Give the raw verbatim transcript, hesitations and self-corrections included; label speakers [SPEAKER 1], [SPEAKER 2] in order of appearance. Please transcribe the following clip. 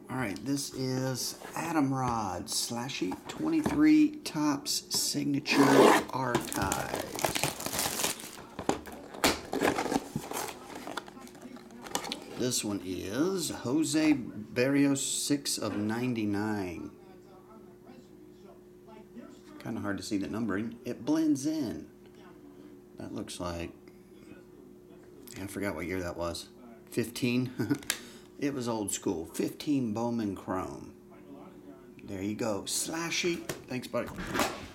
[SPEAKER 1] All right, this is Adam Rod Slashy twenty-three Topps Signature Archives. This one is Jose Barrios six of ninety-nine. Kind of hard to see the numbering. It blends in. That looks like, I forgot what year that was. fifteen. It was old school. fifteen Bowman Chrome. There you go. Slashy. Thanks, buddy.